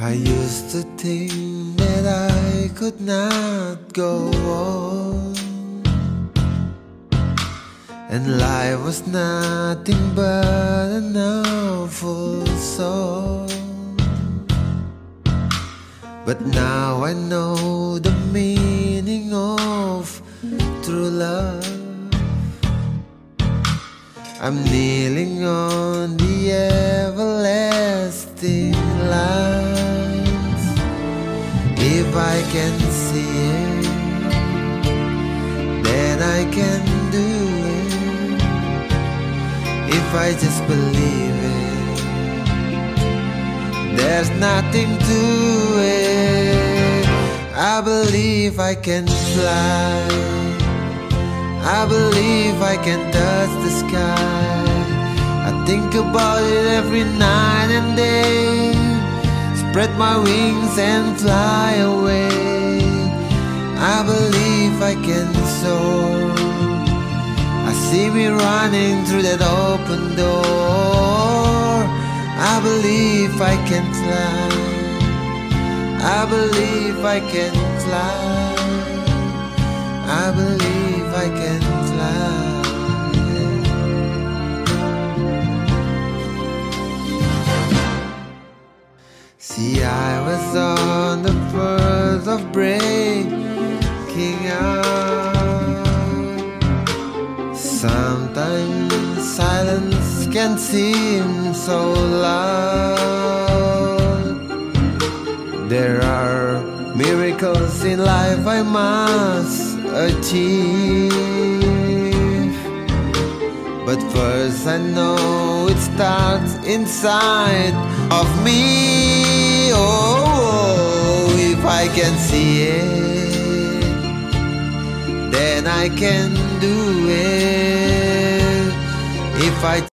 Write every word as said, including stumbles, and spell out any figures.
I used to think that I could not go on, and life was nothing but an awful song. But now I know the meaning of true love. I'm kneeling on the everlasting lines. If I can see it, then I can do it. If I just believe it, there's nothing to it. I believe I can fly, I believe I can touch the sky. I think about it every night and day. Spread my wings and fly away. I believe I can soar. I see me running through that open door. I believe I can fly, I believe I can fly, I believe I can fly. See, I was on the verge of breaking out. Sometimes silence can seem so loud. There are miracles in life I must achieve, but first I know it starts inside of me. Oh, if I can see it, then I can do it. If I